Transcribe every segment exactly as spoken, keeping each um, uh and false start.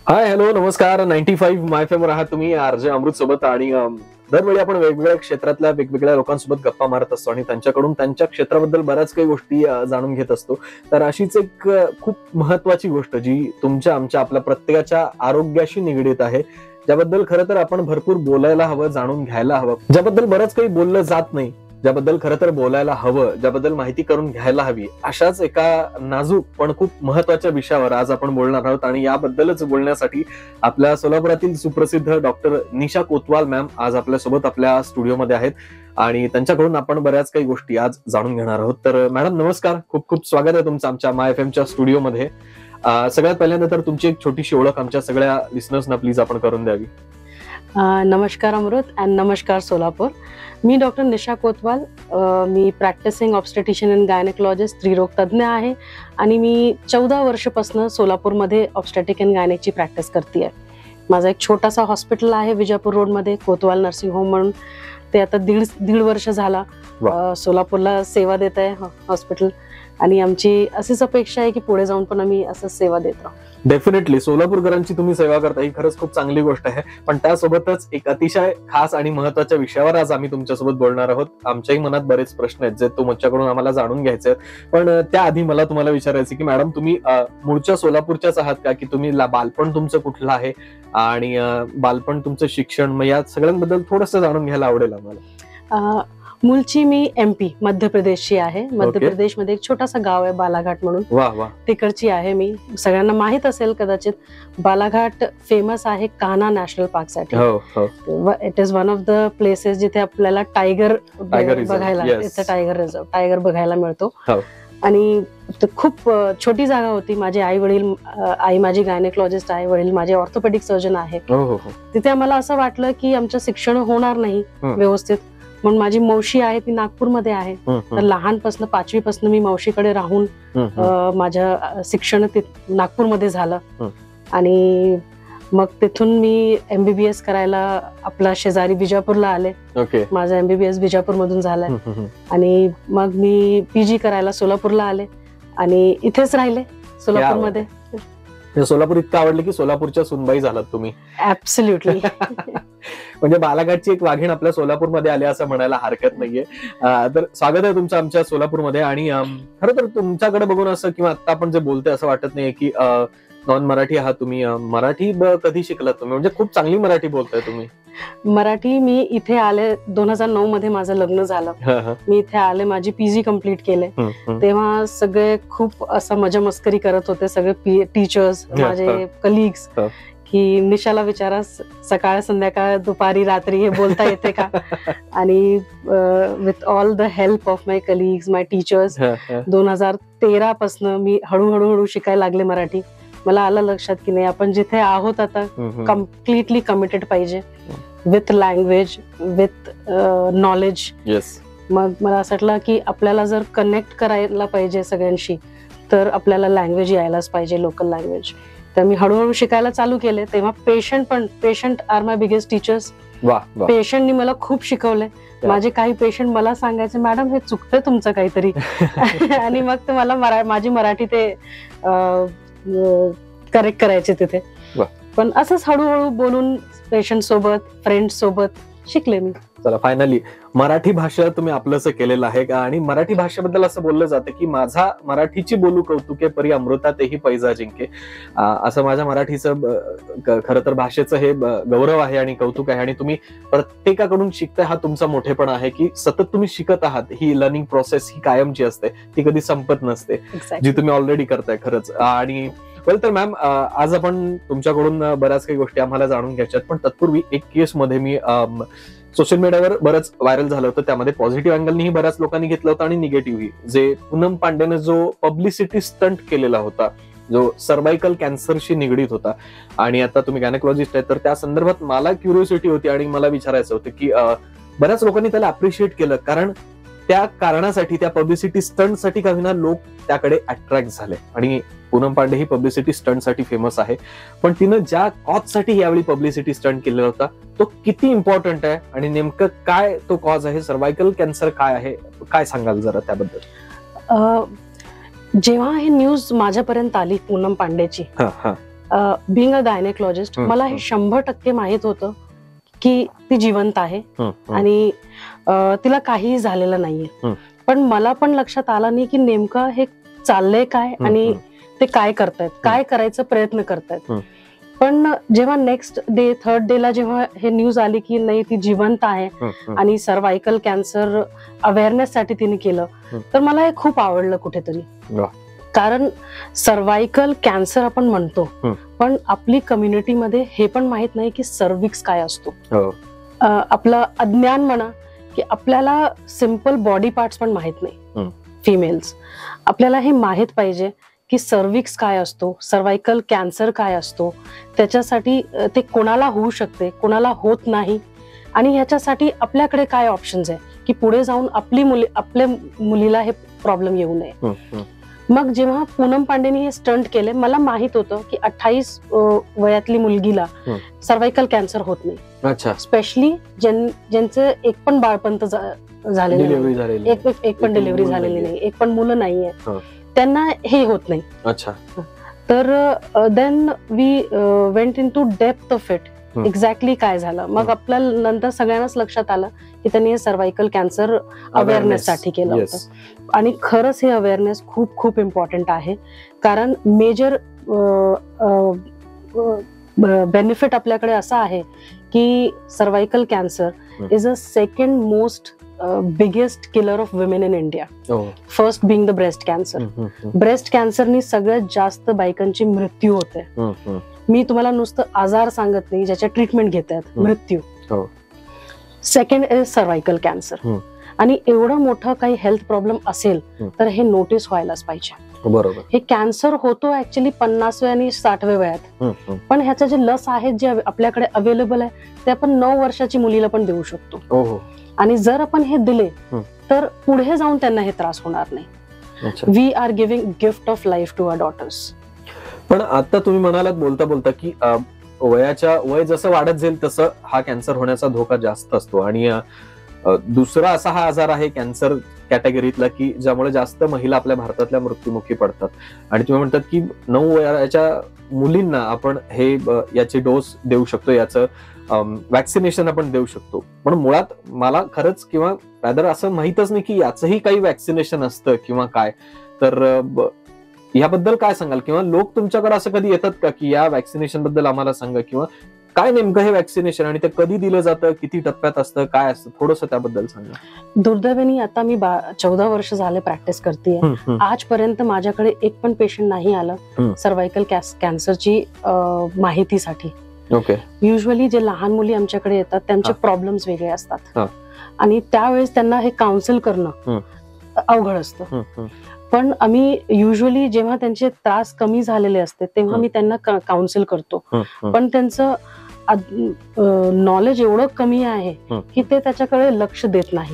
हाय hello नमस्कार. Ninety five my फेमवर आहात तुम्ही आरजे अमृत सोबत. आणि दरवेळी आपण वेगवेगळ्या क्षेत्रातल्या वेगवेगळ्या लोकांसोबत गप्पा मारत असतो आणि त्यांच्याकडून त्यांच्या क्षेत्राबद्दल बऱ्याच काही गोष्टी जाणून घेत असतो. तर अशीच एक खूप महत्वाची गोष्ट जी तुमच्या आमच्या आपल्या प्रत्येकाच्या आरोग्याशी निगडीत आहे, ज्याबद्दल खरं तर आपण भरपूर बोलायला हवं, जाणून घ्यायला हवं, ज्याबद्दल बरंच काही बोललं जात नाही, ज्याबद्दल खरं तर बोलायला हवं, ज्याबद्दल माहिती करून घ्यायला हवी, अशाच एका नाजूक पण खूप महत्वाच्या विषयावर आज आपण बोलणार आहोत. आणि याबद्दलच बोलण्यासाठी आपल्या सोलापुरातील सुप्रसिद्ध डॉक्टर निशा कोतवाल मॅम आज आपल्यासोबत आपल्या स्टुडिओमध्ये आहेत आणि त्यांच्याकडून आपण बऱ्याच काही गोष्टी आज जाणून घेणार आहोत. तर मॅडम नमस्कार, खूप खूप स्वागत आहे तुमचं आमच्या माय एफ एमच्या स्टुडिओमध्ये. सगळ्यात पहिल्यांदा तर तुमची एक छोटीशी ओळख आमच्या सगळ्या लिसनर्सना प्लीज आपण करून द्यावी. नमस्कार अमृत अँड नमस्कार सोलापूर. मी डॉक्टर निशा कोतवाल. मी प्रॅक्टिसिंग ऑब्स्टेटिशियन अँड गायनेकोलॉजिस्ट, स्त्रीरोग तज्ज्ञ आहे आणि मी चौदा वर्षापासून सोलापूरमध्ये ऑब्स्टेटिक अँड गायनेकची प्रॅक्टिस करते आहे. माझा एक छोटासा हॉस्पिटल आहे विजापूर रोडमध्ये, कोतवाल नर्सिंग होम म्हणून. ते आता दीड दीड वर्ष झाला सोलापूरला सेवा देत आहे हॉस्पिटल. आणि आमची अशीच अपेक्षा आहे की पुढे जाऊन पण आम्ही असं सेवा देत राहू. डेफिनेटली सोलापूरकरांची तुम्ही सेवा करता ही खरंच खूप चांगली गोष्ट आहे. पण त्यासोबतच एक अतिशय खास आणि महत्वाच्या विषयावर आज आम्ही तुमच्यासोबत बोलणार आहोत. आमच्याही मनात बरेच प्रश्न आहेत जे तुमच्याकडून आम्हाला जाणून घ्यायचे आहेत. पण त्याआधी मला तुम्हाला विचारायचं की मॅडम तुम्ही मूळच्या सोलापूरच्याच आहात का, की तुम्ही बालपण तुमचं कुठलं आहे आणि बालपण तुमचं शिक्षण, मग या सगळ्यांबद्दल थोडंसं जाणून घ्यायला आवडेल आम्हाला. मूळची मी एमपी मध्य प्रदेशची आहे. मध्य प्रदेशमध्ये एक छोटासा गाव आहे बालाघाट म्हणून, वा वा तिकडची आहे मी. सगळ्यांना माहित असेल कदाचित, बालाघाट फेमस आहे कान्हा नॅशनल पार्क साठी. It is one of the places जिथे आपल्याला टायगर बघायला, इथे टायगर रिझर्व टायगर बघायला मिळतो. आणि खूप छोटी जागा होती. माझे आई वडील, आई माझी गायनेकोलॉजिस्ट आहे, वडील माझे ऑर्थोपेडिक सर्जन आहे. तिथे आम्हाला असं वाटलं की आमचं शिक्षण होणार नाही व्यवस्थित, म्हणून माझी मावशी आहे ती नागपूरमध्ये आहे. तर लहानपासून पाचवी पासून मी मावशीकडे राहून माझं शिक्षण नागपूरमध्ये झालं. आणि मग तिथून मी एमबीबीएस करायला आपला शेजारी बिजापूरला आले. माझं एमबीबीएस बिजापूर मधून झालंय. आणि मग मी पीजी करायला सोलापूरला आले आणि इथेच राहिले सोलापूरमध्ये. सोलापूर इतकं आवडलं की सोलापूरच्या सुनबाई झालात तुम्ही. ऍब्सोल्युटली. म्हणजे बालाघाटची एक वाघीण आपल्या सोलापूरमध्ये आली असं म्हणायला हरकत नाहीये. तर स्वागत आहे तुमचं आमच्या सोलापूरमध्ये. आणि खरं तर तुमच्याकडे बघून असं किंवा आता आपण जे बोलतोय असं वाटत नाहीये की नॉन मराठी आहात तुम्ही. मराठी कधी शिकलात तुम्ही? म्हणजे खूप चांगली मराठी बोलताय तुम्ही. मराठी मी इथे आले दोन हजार नऊ मध्ये माझं लग्न झालं. मी इथे आले, माझी पीजी कम्प्लीट केले. तेव्हा सगळे खूप असं मजा मस्करी करत होते सगळे टीचर्स, माझे कलिग्स, की निशाला विचारा सकाळ संध्याकाळ दुपारी रात्री हे बोलता येते का. आणि with all the help of my colleagues, my teachers, दोन हजार तेरा पासन मी हळूहळू हळू शिकायला लागले मराठी. मला आलं लक्षात की नाही, आपण जिथे आहोत आता कम्प्लिटली कमिटेड पाहिजे विथ लँग्वेज, विथ नॉलेज. मग मला असं वाटलं की आपल्याला जर कनेक्ट करायला पाहिजे सगळ्यांशी तर आपल्याला लँग्वेज यायलाच पाहिजे, लोकल लँग्वेज. तर मी हळूहळू शिकायला चालू केले. तेव्हा पेशंट पण patient are my biggest teachers. पेशंटनी मला खूप शिकवले. माझे काही पेशंट मला सांगायचे, मॅडम हे चुकतंय तुमचं काहीतरी. आणि मग ते मला माझी मराठी ते करेक्ट करायचे तिथे. पण असंच हळूहळू बोलून पेशंट सोबत, फ्रेंड सोबत शिकले मी. चला, फायनली मराठी भाषा तुम्ही आपलंसं केलेलं आहे का. आणि मराठी भाषेबद्दल असं बोललं जातं की माझा मराठीची बोलू कौतुके परी अमृतातेही पैजा जिंके. असं माझ्या मराठीचं खरं तर भाषेचं हे गौरव आहे आणि कौतुक आहे. आणि तुम्ही प्रत्येकाकडून शिकताय, हा तुमचा मोठेपणा आहे की सतत तुम्ही शिकत आहात. ही लर्निंग प्रोसेस ही कायमची असते, ती कधी संपत नसते, जी तुम्ही ऑलरेडी करताय खरंच. आणि वेल तर मॅम, आज आपण तुमच्याकडून बऱ्याच काही गोष्टी आम्हाला जाणून घ्यायच्यात. पण तत्पूर्वी एक केस मध्ये मी सोशल मीडियावर बरंच व्हायरल झालं होतं. त्यामध्ये पॉझिटिव्ह अँगलनीही बऱ्याच लोकांनी घेतलं होतं आणि निगेटिव्हही. जे पूनम पांडेने जो पब्लिसिटी स्टंट केलेला होता, जो सर्वायकल कॅन्सरशी निगडीत होता. आणि आता तुम्ही गायनेकोलॉजिस्ट आहे, तर त्या संदर्भात मला क्युरिओसिटी होती आणि मला विचारायचं होतं की बऱ्याच लोकांनी त्याला अप्रिशिएट केलं, कारण त्या कारणासाठी, त्या पब्लिसिटी स्टंटसाठी का होईना लोक त्याकडे अट्रॅक्ट झाले. आणि पूनम पांडे ही पब्लिसिटी स्टंटसाठी फेमस आहे, पण तिनं ज्या कॉजसाठी यावेळी पब्लिसिटी स्टंट केलेला होता तो किती इम्पॉर्टंट आहे आणि नेमकं काय तो कॉज आहे, सर्वायकल कॅन्सर काय आहे, काय सांगाल जरा त्याबद्दल? जेव्हा ही न्यूज माझ्यापर्यंत आली पूनम पांडेची, बिंग अ गायनेकोलॉजिस्ट मला हे शंभर टक्के माहित होतं की ती जिवंत आहे आणि तिला काहीही झालेलं नाहीये. पण मला पण लक्षात आलं नाही की नेमकं हे चाललंय काय आणि ते काय करतायत, काय करायचा प्रयत्न करतायत. पण जेव्हा नेक्स्ट डे थर्ड डे ला जेव्हा हे न्यूज आली की नाही ती जिवंत आहे आणि सर्वायकल कॅन्सर अवेअरनेस साठी तिने केलं, तर मला हे खूप आवडलं कुठेतरी. कारण सर्वायकल कॅन्सर आपण म्हणतो, पण आपली कम्युनिटीमध्ये हे पण माहित नाही की सर्विक्स काय असतो. आपलं अज्ञान म्हणा की आपल्याला सिंपल बॉडी पार्ट्स पण माहित नाही. फिमेल्स आपल्याला हे माहित पाहिजे की सर्विक्स काय असतो, सर्वायकल कॅन्सर काय असतो, त्याच्यासाठी ते कोणाला होऊ शकते, कोणाला होत नाही, आणि ह्याच्यासाठी आपल्याकडे काय ऑप्शन्स आहे की पुढे जाऊन आपली मुली आपल्या मुलीला हे प्रॉब्लेम येऊ नये. मग जेव्हा पूनम पांडेनी हे स्टंट केले, मला माहित होतं की अठ्ठावीस वयातली मुलगीला सर्वायकल कॅन्सर होत नाही. स्पेशली ज्यांचं एक पण बाळपंत झालेलं, एक एक पण डिलिव्हरी झालेली नाही, एक पण मुलं नाहीये, त्यांना हे होत नाही. अच्छा. तर then we went into depth of it, exactly काय झालं. मग आपल्याला नंतर सगळ्यांनाच लक्षात आलं की त्यांनी हे सर्वायकल कॅन्सर अवेअरनेस साठी केलं होतं. आणि खरंच हे अवेअरनेस खूप खूप इम्पॉर्टंट आहे, कारण मेजर बेनिफिट आपल्याकडे असा आहे की cervical cancer is a second most biggest killer of women in India. First being the breast cancer. Breast कॅन्सरनी सगळ्यात जास्त बायकांची मृत्यू होते. मी तुम्हाला नुसतं आजार सांगत नाही, ज्याच्या ट्रीटमेंट घेतात, मृत्यू. Second is cervical cancer. आणि एवढं मोठं काही हेल्थ प्रॉब्लेम असेल तर हे नोटीस व्हायलाच पाहिजे. बरोबर. हे कॅन्सर होतो ऍक्च्युली पन्नासव्या आणि साठव्या वयात, पण ह्याचं जे लस आहेत जे आपल्याकडे अवेलेबल आहे ते आपण नऊ वर्षाची मुलीला पण देऊ शकतो. आणि जर आपण हे दिले तर पुढे जाऊन त्यांना हे त्रास होणार नाही. We are giving gift of life to our daughters. पण आता तुम्ही म्हणालात बोलता बोलता की वयाच्या वय जसं वाढत जाईल तसं हा कॅन्सर होण्याचा धोका जास्त असतो. आणि दुसरा असा हा आजार आहे कॅन्सर कॅटेगरीतला की ज्यामुळे जास्त महिला आपल्या भारतातल्या मृत्युमुखी पडतात. आणि तुम्ही म्हणतात की नऊ वयाच्या मुलींना आपण हे याची डोस देऊ शकतो, याचं वॅक्सिनेशन आपण देऊ शकतो. पण मुळात मला खरंच किंवा रादर असं माहीतच नाही की याचंही काही वॅक्सिनेशन असतं किंवा काय. तर याबद्दल काय सांगाल, किंवा लोक तुमच्याकडे असं कधी येतात का की या वॅक्सिनेशन बद्दल आम्हाला सांगा, किंवा काय नेमकं हे वॅक्सिनेशन आणि ते कधी दिलं जातं, किती टप्प्यात असतं, काय असतं, थोडंसं त्याबद्दल सांगा. दुर्दैवाने आता मी चौदा वर्ष झाले प्रॅक्टिस करते, आजपर्यंत माझ्याकडे एक पण पेशंट नाही आलं सर्वायकल कॅन्सरची माहितीसाठी. ओके. युजली जे लहान मुली आमच्याकडे येतात त्यांचे प्रॉब्लेम्स वेगळे असतात आणि त्यावेळेस त्यांना हे काउन्सिल करणं अवघड असतं. पण आम्ही युजली जेव्हा त्यांचे त्रास कमी झालेले असते तेव्हा मी त्यांना काउन्सिल करतो. पण त्यांचं नॉलेज एवढं कमी आहे की ते त्याच्याकडे लक्ष देत नाही.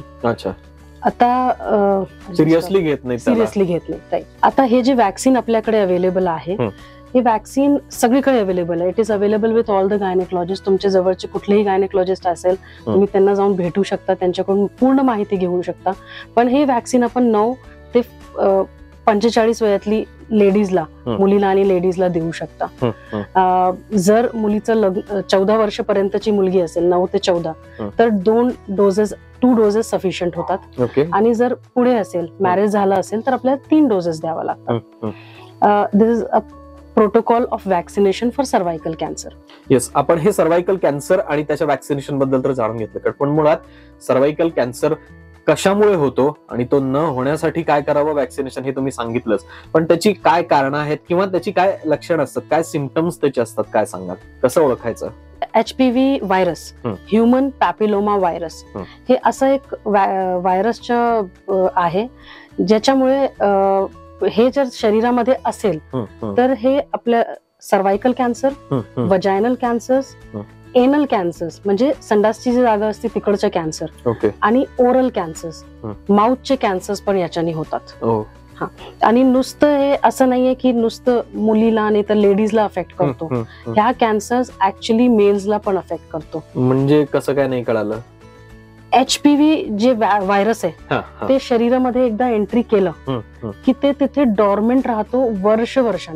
आता सिरियसली घेत नाही सिरियसली घेत नाही. आता हे जे वॅक्सिन आपल्याकडे अवेलेबल आहे, हे वॅक्सिन सगळीकडे अवेलेबल आहे. It is available with all the gynaecologist. तुमच्या जवळचे कुठलेही गायनेकोलॉजिस्ट असेल तुम्ही त्यांना जाऊन भेटू शकता, त्यांच्याकडून पूर्ण माहिती घेऊ शकता. पण हे वॅक्सिन आपण नऊ ते पंचेचाळीस वयातली लेडीजला, मुलीला आणि लेडीजला देऊ शकता. जर मुलीचं लग्न चौदा वर्षपर्यंतची मुलगी असेल, नऊ ते चौदा, तर दोन डोसेस टू डोसेस सफिशियंट होतात. आणि जर पुढे असेल, मॅरेज झाला असेल, तर आपल्याला तीन डोसेस द्यावा लागतात. This is a protocol of vaccination for cervical cancer. Yes, आपण हे सर्वायकल कॅन्सर आणि त्याच्या वॅक्सिनेशन बद्दल तर जाणून घेतलं, पण मुळात सर्वायकल कॅन्सर कशामुळे होतो आणि तो न होण्यासाठी काय करावं वॅक्सिनेशन हे तुम्ही सांगितलंच. पण त्याची काय कारणं आहेत किंवा त्याची काय लक्षणं असतात, काय सिम्पटम्स त्याचे असतात, काय सांगाल, कसं ओळखायचं? H P V virus, human papilloma virus, हे असं एक व्हायरसचं आहे ज्याच्यामुळे हे जर शरीरामध्ये असेल तर हे आपल्या cervical cancer, vaginal cancers, anal cancers म्हणजे संडासची जी जागा असते तिकडच्या कॅन्सर, आणि ओरल कॅन्सर्स, माउथचे कॅन्सर्स पण याच्याने होतात. हा, आणि नुसतं हे असं नाहीये की नुसतं मुलीला आणि तर लेडीजला अफेक्ट करतो. ह्या कॅन्सर्स ऍक्च्युली मेल्सला पण अफेक्ट करतो. म्हणजे कसं काय नाही कळालं? एच पी व्ही जे व्हायरस आहे ते शरीरामध्ये एकदा एंट्री केलं की ते तिथे डॉर्मेंट राहतो वर्ष वर्षाने.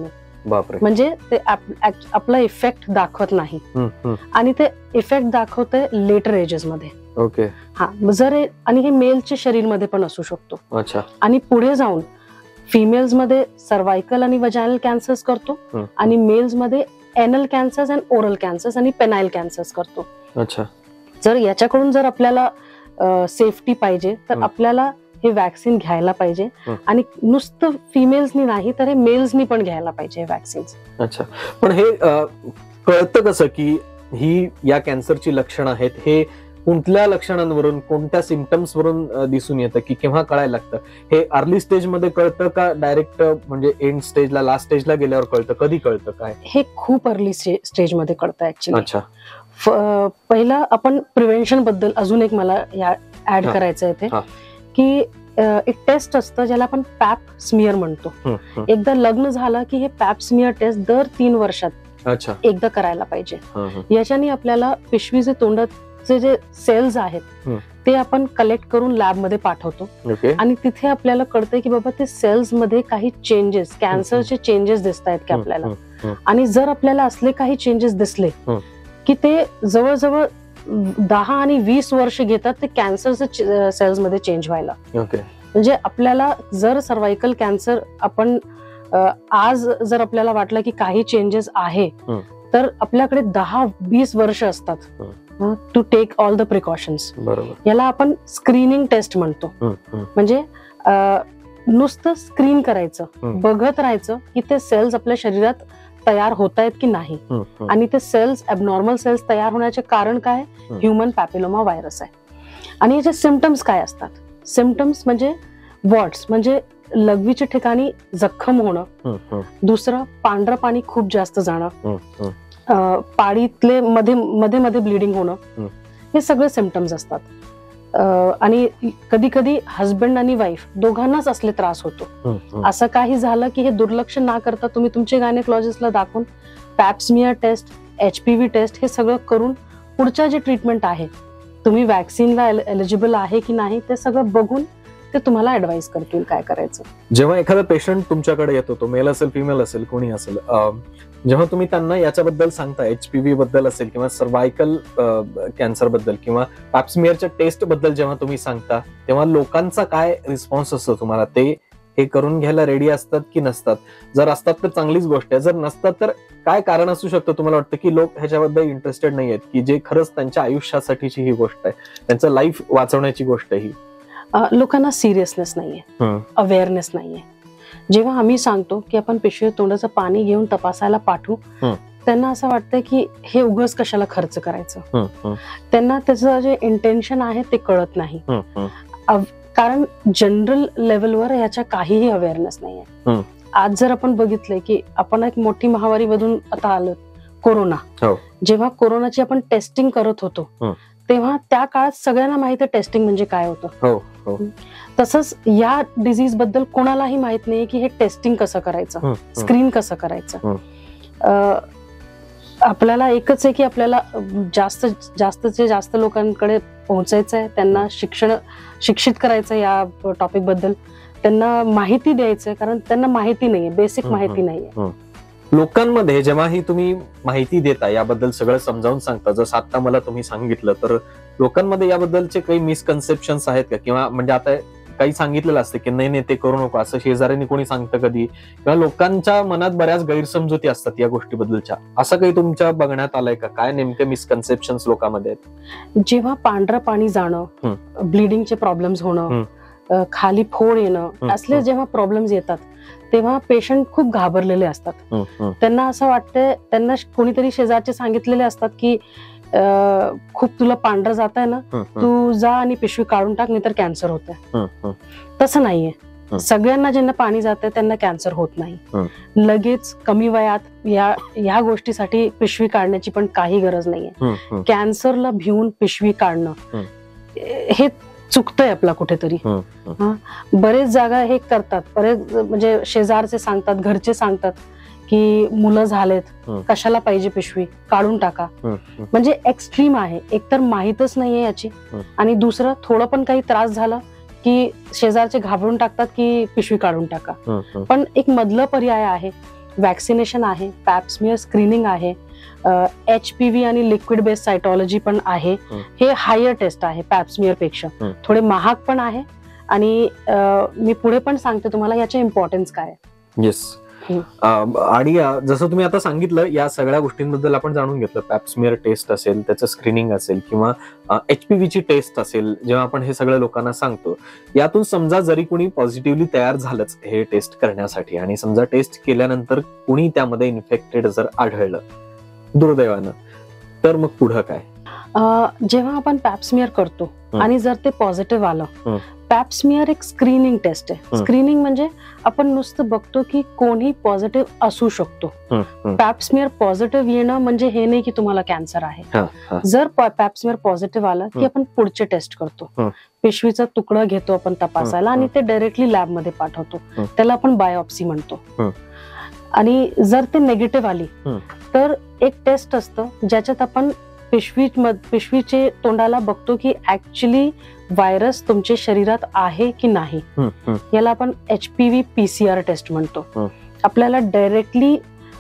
बापरे. म्हणजे ते आपला इफेक्ट दाखवत नाही हम्म, हम्म. आणि ते इफेक्ट दाखवते लेटर एजेस मध्ये. ओके. हा जर हे- आणि हे मेलच्या शरीरमध्ये पण असू शकतो. अच्छा. आणि पुढे जाऊन फिमेल्स मध्ये सर्वायकल आणि वजायनल कॅन्सर्स करतो हम्म. आणि मेल्स मध्ये anal cancers and oral cancers आणि पेनाइल कॅन्सर्स करतो. अच्छा. जर याच्याकडून जर आपल्याला सेफ्टी पाहिजे तर हम्म. आपल्याला हे वॅक्सिन घ्यायला पाहिजे हम्म. आणि नुसतं फिमेल्सनी नाही तर हे मेल्सनी पण घ्यायला पाहिजे वॅक्सिन. अच्छा. पण हे अ, कळतं कसं की ही या कॅन्सरची लक्षणं आहेत? हे कोणत्या लक्षणांवरून, कोणत्या सिम्पटम्स वरून अ, दिसून येतं की केव्हा कळायला लागतं? हे अर्ली स्टेज मध्ये कळतं का डायरेक्ट म्हणजे एंड स्टेजला, लास्ट स्टेजला गेल्यावर कळतं? कधी कळतं? काय हे खूप अर्ली स्टेज मध्ये कळतं ऍक्च्युली. अच्छा. पहिलं आपण प्रिव्हेन्शन बद्दल अजून एक मला या ऍड हा. करायचं इथे हा. की एक टेस्ट असतं ज्याला आपण पॅप स्मिअर म्हणतो. हम्म, हम्म. एकदा लग्न झालं की हे पॅप स्मिअर टेस्ट दर तीन वर्षात अच्छा. एकदा करायला पाहिजे. हम्म, हम्म. याच्याने आपल्याला पिशवीचे तोंडाचे जे सेल्स आहेत हम्म. ते आपण कलेक्ट करून लॅब मध्ये पाठवतो ओके. आणि तिथे आपल्याला कळतंय की बाबा ते सेल्स मध्ये काही चेंजेस, कॅन्सरचे चेंजेस दिसत आहेत की आपल्याला. हम्म, हम्म. आणि जर आपल्याला असले काही चेंजेस दिसले हम्म. की ते जवळजवळ दहा आणि वीस वर्ष घेतात ते कॅन्सरचे सेल्स मध्ये चेंज व्हायला. ओके. म्हणजे आपल्याला जर सर्वायकल कॅन्सर आपण अ, आज जर आपल्याला वाटलं की काही चेंजेस आहे हम्म. तर आपल्याकडे दहा वीस वर्ष असतात to take all the precautions. बरोबर. याला आपण स्क्रीनिंग टेस्ट म्हणतो. हम्म, हम्म. म्हणजे अ, नुसतं स्क्रीन करायचं, हम्म. बघत राहायचं की ते सेल्स आपल्या शरीरात तयार होत आहेत की नाही. हम्म, हम्म. आणि ते सेल्स ॲबनॉर्मल सेल्स तयार होण्याचे कारण काय? हम्म. ह्युमन पॅपिलोमा व्हायरस आहे. आणि याचे सिम्पटम्स काय असतात? सिम्पटम्स म्हणजे वॉट्स म्हणजे लघवीच्या ठिकाणी जखम होणं. हम्म, हम्म. दुसरं पांढरं पाणी खूप जास्त जाणं. हम्म, हम्म. अ, पाळीतले मध्ये मध्ये मध्ये ब्लिडिंग होणं. हम्म. हे सगळे सिम्पटम्स असतात. अ, आणि कधी कधी हजबंड आणि वाईफ दोघांनाच असले त्रास होतो. हम्म, हम्म. असं काही झालं की हे दुर्लक्ष ना करता तुम्ही तुमच्या गायनेकॉलॉजिस्टला दाखवून पॅप्समियर टेस्ट, एचपीव्ही टेस्ट हे सगळं करून पुढच्या जे ट्रीटमेंट आहे, तुम्ही वॅक्सिनला एलिजिबल आहे की नाही ते सगळं बघून ते तुम्हाला ऍडवाइस करतील काय करायचं. जेव्हा एखादा पेशंट तुमच्याकडे येतो, तो मेल असेल, फिमेल असेल, कोणी असेल, अं, जेव्हा तुम्ही त्यांना याच्याबद्दल सांगता, एचपीव्ही बद्दल असेल किंवा सर्वायकल कॅन्सर बद्दल किंवा पॅप्समियरच्या टेस्ट बद्दल जेव्हा तुम्ही सांगता, तेव्हा लोकांचा काय रिस्पॉन्स असतो तुम्हाला? ते हे करून घ्यायला रेडी असतात की नसतात? जर असतात तर चांगलीच गोष्ट आहे, जर नसतात तर काय कारण असू शकतं तुम्हाला वाटतं की लोक ह्याच्याबद्दल इंटरेस्टेड नाही आहेत, की जे खरंच त्यांच्या आयुष्यासाठीची ही गोष्ट आहे, त्यांचं लाईफ वाचवण्याची गोष्ट आहे ही? अ, लोकांना सिरियसनेस नाहीये, अवेअरनेस नाहीये. जेव्हा आम्ही सांगतो की आपण पिशवी तोंडाचं पाणी घेऊन तपासायला पाठवू, त्यांना असं वाटतं की हे उगाच कशाला खर्च करायचं. त्यांना त्याचं जे इंटेन्शन आहे ते कळत नाही. कारण जनरल लेवलवर याच्या काहीही अवेअरनेस नाहीये. आज जर आपण बघितलंय की आपण एक मोठी महामारी मधून आता आलो, कोरोना. जेव्हा कोरोनाची आपण टेस्टिंग करत होतो तेव्हा त्या काळात सगळ्यांना माहिती आहे टेस्टिंग म्हणजे काय होतं. तसंच या डिझीज बद्दल कोणालाही माहित नाही की हे टेस्टिंग कसं करायचं, स्क्रीन कसं करायचं. आपल्याला एकच आहे की आपल्याला जास्त जास्तचे जास्त लोकांकडे पोहोचायचं आहे, त्यांना शिक्षण शिक्षित करायचं या टॉपिक बद्दल, त्यांना माहिती द्यायचंय, कारण त्यांना माहिती नाहीये, बेसिक माहिती नाहीये. लोकांमध्ये जेव्हाही तुम्ही माहिती देता, याबद्दल सगळं समजावून सांगता, जसं आता मला तुम्ही सांगितलं, तर लोकांमध्ये याबद्दलचे काही मिसकन्सेप्शन्स आहेत का? किंवा म्हणजे आता काही सांगितलेलं असतं की नाही नाही ते करू नको, असं शेजाऱ्यांनी कोणी सांगतं कधी, किंवा लोकांच्या मनात बऱ्याच गैरसमजुती असतात या गोष्टीबद्दलच्या, असं काही तुमच्या बघण्यात आलंय का? काय नेमके मिसकन्सेप्शन्स लोकांमध्ये आहेत? जेव्हा पांढरं पाणी जाणं, ब्लिडिंगचे प्रॉब्लेम्स होणं, खाली फोड येणं, असले जेव्हा प्रॉब्लेम्स येतात तेव्हा पेशंट खूप घाबरलेले असतात. त्यांना असं वाटतं, त्यांना कोणीतरी शेजारचे सांगितलेले असतात की खूप तुला पांढरं जात आहे ना, तू जा आणि पिशवी काढून टाक, नाही तर कॅन्सर होत आहे. तसं नाहीये. सगळ्यांना ज्यांना पाणी जात आहे त्यांना कॅन्सर होत नाही. लगेच कमी वयात या ह्या गोष्टीसाठी पिशवी काढण्याची पण काही गरज नाहीये. कॅन्सरला भिवून पिशवी काढणं हे चुकतंय आपला कुठेतरी. बरेच जागा हे करतात, बरेच म्हणजे शेजारचे सांगतात, घरचे सांगतात की मुलं झालेत, कशाला पाहिजे पिशवी, काढून टाका. म्हणजे एक्स्ट्रीम आहे. एकतर माहीतच नाहीये याची, आणि दुसरं थोडं पण काही त्रास झाला की शेजारचे घाबरून टाकतात की पिशवी काढून टाका. पण एक मधलं पर्याय आहे वॅक्सिनेशन आहे, पॅप्समियर स्क्रीनिंग आहे, एच पी व्ही आणि लिक्विड बेस्ड सायटॉलॉजी पण आहे. हे हायर टेस्ट आहे पॅप्समियर पेक्षा, थोडे महाग पण आहे. आणि मी पुढे पण सांगते तुम्हाला याचे इम्पॉर्टन्स काय आहे. येस. आणि जसं तुम्ही आता सांगितलं, या सगळ्या गोष्टींबद्दल आपण जाणून घेतलं. पॅप्समियर टेस्ट असेल, त्याचं स्क्रीनिंग असेल, किंवा एचपीव्हीची टेस्ट असेल, जेव्हा आपण हे सगळं लोकांना सांगतो, यातून समजा जरी कुणी पॉझिटिव्हली तयार झालंच हे टेस्ट करण्यासाठी, आणि समजा टेस्ट केल्यानंतर कुणी त्यामध्ये इन्फेक्टेड जर आढळलं दुर्दैवानं, तर मग पुढं काय? जेव्हा आपण पॅप्समियर करतो आणि जर ते पॉझिटिव्ह आलं, पॅप्समियर एक स्क्रीनिंग टेस्ट आहे. स्क्रीनिंग म्हणजे आपण नुसतं बघतो की कोणी पॉझिटिव्ह असू शकतो. पॅप्समियर पॉझिटिव्ह येणं म्हणजे हे नाही की तुम्हाला कॅन्सर आहे. जर पॅप्समियर पॉझिटिव्ह आलं की आपण पुढचे टेस्ट करतो. पिशवीचा तुकडा घेतो आपण तपासायला आणि ते डायरेक्टली लॅब मध्ये पाठवतो. त्याला आपण बायोप्सी म्हणतो. आणि जर ते नेगेटिव्ह आली तर एक टेस्ट असतं ज्याच्यात आपण पिशवी पिशवीचे तोंडाला बघतो की ऍक्च्युली व्हायरस तुमच्या शरीरात आहे की नाही. याला आपण H P V P C R test म्हणतो. आपल्याला डायरेक्टली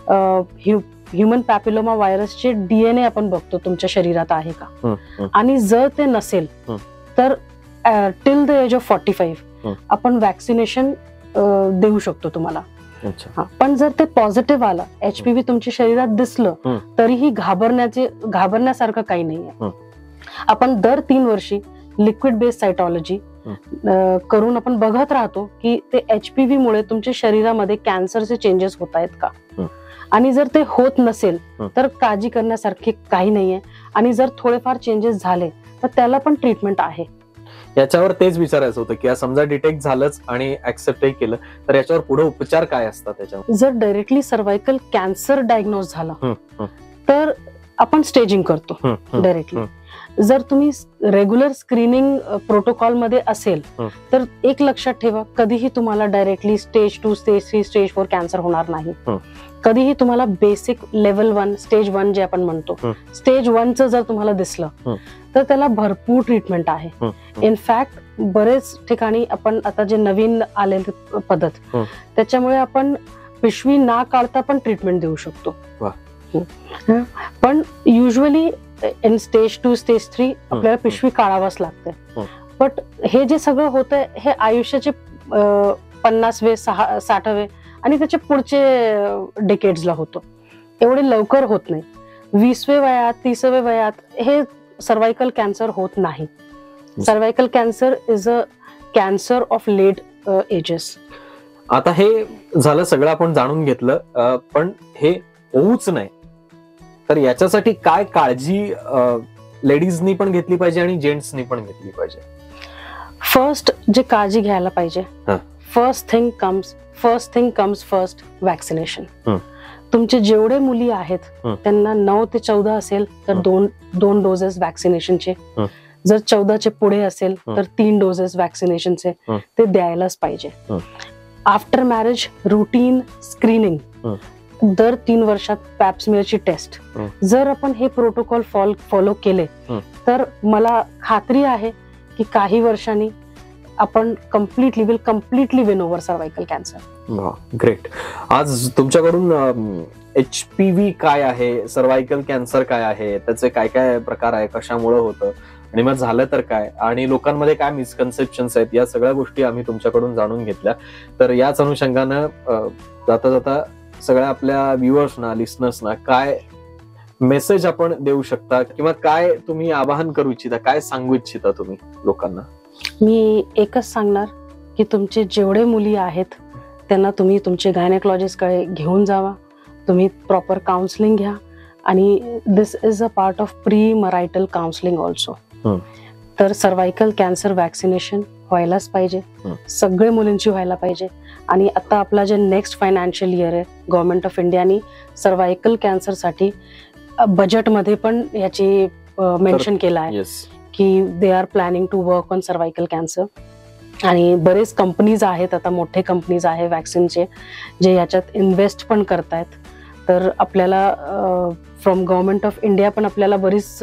ह्युमन पॅपिलोमा व्हायरसचे डीएनए आपण बघतो तुमच्या शरीरात आहे का. आणि जर ते नसेल तर till the age of forty five आपण वॅक्सिनेशन देऊ शकतो तुम्हाला. पण जर ते पॉझिटिव्ह आलं, एचपीव्ही तुमच्या शरीरात दिसलं, तरीही घाबरण्याचे घाबरण्यासारखं काही नाहीये. आपण दर तीन वर्षी लिक्विड बेस्ड सायटॉलॉजी करून आपण बघत राहतो की ते एचपीव्ही मुळे तुमच्या शरीरामध्ये कॅन्सरचे चेंजेस होत आहेत का. आणि जर ते होत नसेल तर काळजी करण्यासारखे काही नाहीये. आणि जर थोडेफार चेंजेस झाले तर त्याला पण ट्रीटमेंट आहे. याच्यावर तेच विचारायचं होतं की समजा डिटेक्ट झालंच आणि ऍक्सेप्टही केलं तर याच्यावर पुढे उपचार काय असतात त्याच्यावर? जर डायरेक्टली सर्व्हायकल कॅन्सर डायग्नोज झाला तर आपण स्टेजिंग करतो डायरेक्टली. जर तुम्ही रेग्युलर स्क्रीनिंग प्रोटोकॉल मध्ये असेल तर एक लक्षात ठेवा, कधीही तुम्हाला directly stage two stage three stage four cancer होणार नाही. कधीही तुम्हाला basic level one stage one जे आपण म्हणतो, स्टेज वनचं जर तुम्हाला दिसलं तर त्याला भरपूर ट्रीटमेंट आहे. इनफॅक्ट बरेच ठिकाणी आपण आता जे नवीन आलेली पद्धत त्याच्यामुळे आपण पिशवी ना काढता पण ट्रीटमेंट देऊ शकतो. पण usually in stage two stage three आपल्याला पिशवी काढावंच लागते. बट हे जे सगळं होतंय हे आयुष्याचे पन्नासवे सहा साठावे आणि त्याच्या पुढचे डेकेड्सला होतो. एवढे लवकर होत नाही. वीसवे वयात तीसवे वयात हे सर्व्हायकल कॅन्सर होत नाही. Cervical cancer is a cancer of late ages. आता हे झालं सगळं आपण जाणून घेतलं, पण हे होऊच नाही तर याच्यासाठी काय काळजी लेडीजनी पण घेतली पाहिजे आणि जेंट्सनी पण घेतली पाहिजे? फर्स्ट जे काळजी घ्यायला पाहिजे, first thing comes first thing comes first vaccination. तुमचे जेवढे मुली आहेत त्यांना नऊ ते चौदा असेल तर दोन दोन डोसेस वॅक्सिनेशनचे. जर चौदाचे पुढे असेल तर तीन डोसेस वॅक्सिनेशनचे ते द्यायलाच पाहिजे. आफ्टर मॅरेज रुटीन स्क्रीनिंग दर तीन वर्षात पॅप्समियरची टेस्ट. जर आपण हे प्रोटोकॉल फॉलो केले तर मला खात्री आहे की काही वर्षांनी आपण completely will completely win over cervical cancer. Great. आज तुमच्याकडून एच पी व्ही काय आहे, सर्व्हायकल कॅन्सर काय आहे, त्याचे काय काय प्रकार आहे, कशामुळे होतं आणि मग झालं तर काय, आणि लोकांमध्ये काय मिसकन्सेप्शन्स आहेत, या सगळ्या गोष्टी आम्ही तुमच्याकडून जाणून घेतल्या. तर याच अनुषंगानं जाता जाता सगळ्या आपल्या व्ह्युअर्सना लिसनर्सना काय मेसेज आपण देऊ शकता किंवा काय तुम्ही आवाहन करू इच्छिता, काय सांगू इच्छिता तुम्ही लोकांना? मी एकच सांगणार की तुमचे जेवढे मुली आहेत त्यांना तुम्ही तुमचे गायनेकॉलॉजिस्टकडे घेऊन जावा. तुम्ही प्रॉपर काउन्सिलिंग घ्या. आणि this is a part of pre marital counselling also. तर सर्व्हायकल कॅन्सर वॅक्सिनेशन व्हायलाच पाहिजे, सगळे मुलींची व्हायला पाहिजे. आणि आता आपला जे नेक्स्ट फायनान्शियल इयर आहे गव्हर्नमेंट ऑफ इंडियानी सर्व्हायकल कॅन्सर साठी बजेटमध्ये पण याची मेन्शन केलं आहे की they are planning to work on cervical cancer. आणि बरेच कंपनीज आहेत आता, मोठे कंपनीज आहे वॅक्सिनचे जे याच्यात इन्व्हेस्ट पण करतायत. तर आपल्याला फ्रॉम गव्हर्नमेंट ऑफ इंडिया पण आपल्याला बरीच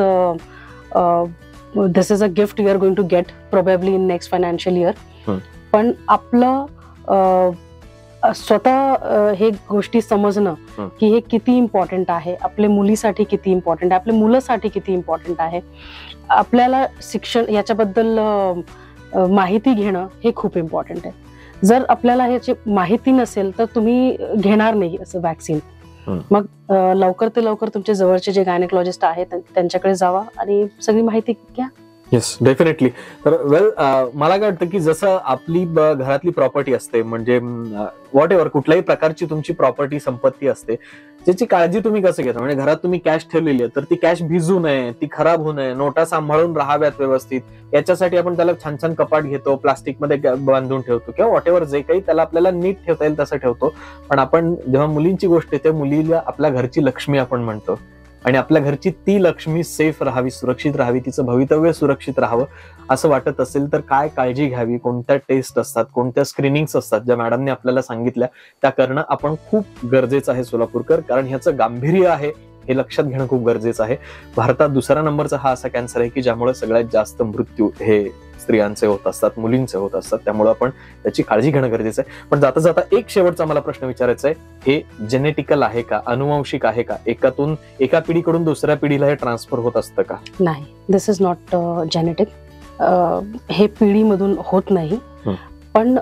this is a gift we are going to get probably in next financial year. पण आपलं स्वतः हे गोष्टी समजणं की हे किती इम्पॉर्टंट आहे, आपल्या मुलीसाठी किती इम्पॉर्टंट आहे, आपल्या मुलासाठी किती इम्पॉर्टंट आहे, आपल्याला शिक्षण याच्याबद्दल माहिती घेणं हे खूप इम्पॉर्टंट आहे. जर आपल्याला ह्याची माहिती नसेल तर तुम्ही घेणार नाही असं वॅक्सिन. मग लवकर ते लवकर तुमच्या जवळचे जे गायनेकॉलॉजिस्ट आहेत त्यांच्याकडे जावा आणि सगळी माहिती घ्या. Yes, definitely. तर वेल, मला काय वाटतं की जसं आपली घरातली प्रॉपर्टी असते, म्हणजे व्हॉट एव्हर कुठल्याही प्रकारची तुमची प्रॉपर्टी संपत्ती असते, ज्याची काळजी तुम्ही कसं घेता. म्हणजे घरात तुम्ही कॅश ठेवलेली आहे तर ती कॅश भिजू नये, ती खराब होऊ नये, नोटा सांभाळून राहाव्यात व्यवस्थित, याच्यासाठी आपण त्याला छान छान कपाट घेतो, प्लास्टिक मध्ये बांधून ठेवतो किंवा व्हॉट एव्हर जे काही त्याला आपल्याला नीट ठेवता येईल तसं ठेवतो. पण आपण जेव्हा मुलींची गोष्ट येते, मुलीला आपल्या घरची लक्ष्मी आपण म्हणतो आणि आपल्या घरची ती लक्ष्मी सेफ राहावी, सुरक्षित राहावी, तिचं भवितव्य सुरक्षित राहावं असं वाटत असेल तर काय काळजी घ्यावी, कोणत्या टेस्ट असतात, कोणत्या स्क्रीनिंग्स असतात ज्या मॅडमने आपल्याला सांगितल्या त्या करणं आपण खूप गरजेचं आहे सोलापूरकर. कारण ह्याचं गांभीर्य आहे हे लक्षात घेणं खूप गरजेचं आहे. भारतात दुसऱ्या नंबरचा हा असा कॅन्सर आहे की ज्यामुळे सगळ्यात जास्त मृत्यू हे स्त्रियांचे होत असतात, मुलींचे होत असतात. त्यामुळे आपण त्याची काळजी घेणं गरजेचं आहे. पण जाता जाता एक शेवटचा मला प्रश्न विचारायचा आहे, हे जेनेटिकल आहे का, अनुवंशिक आहे का, एकातून एका पिढीकडून दुसऱ्या पिढीला हे ट्रान्सफर होत असतं का? नाही, दिस इज नॉट जेनेटिक. हे पिढीमधून होत नाही, पण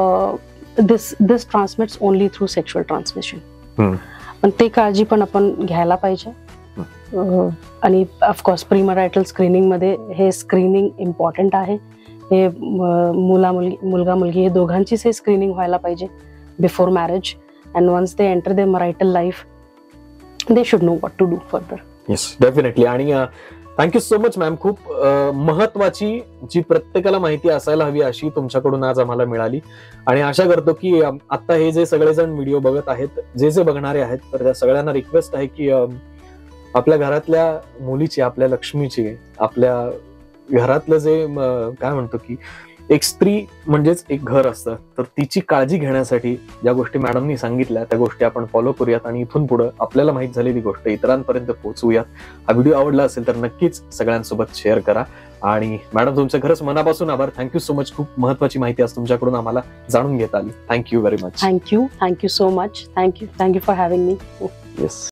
this this transmits only through sexual transmission. पण ते काळजी पण आपण घ्यायला पाहिजे. आणि ऑफकोर्स प्रीमॅरिटल स्क्रीनिंग मध्ये हे स्क्रीनिंग इम्पॉर्टंट आहे. हे मुला मुलगी मुलगा मुलगी हे दोघांचीच हे स्क्रीनिंग व्हायला पाहिजे before marriage. And once they enter the marital life they should know what to do further. Yes, definitely. आणि थँक्यू सो मच मॅम. खूप महत्वाची जी प्रत्येकाला माहिती असायला हवी अशी तुमच्याकडून आज आम्हाला मिळाली. आणि आशा करतो की आता हे जे सगळेजण व्हिडिओ बघत आहेत, जे जे बघणारे आहेत, तर त्या सगळ्यांना रिक्वेस्ट आहे की आपल्या घरातल्या मुलीची, आपल्या लक्ष्मीची, आपल्या घरातलं जे काय म्हणतो की एक स्त्री म्हणजेच एक घर असतं, तर तिची काळजी घेण्यासाठी ज्या गोष्टी मॅडमनी सांगितल्या त्या गोष्टी आपण फॉलो करूयात आणि इथून पुढे आपल्याला माहित झालेली गोष्ट इतरांपर्यंत पोहोचवूयात. हा व्हिडिओ आवडला असेल तर नक्कीच सगळ्यांसोबत शेअर करा. आणि मॅडम तुमचं खरंच मनापासून आभार. Thank you so much. खूप महत्वाची माहिती आज तुमच्याकडून आम्हाला जाणून घेता आली. Thank you very much. Thank you thank you so much. Thank you thank you for having me. Yes.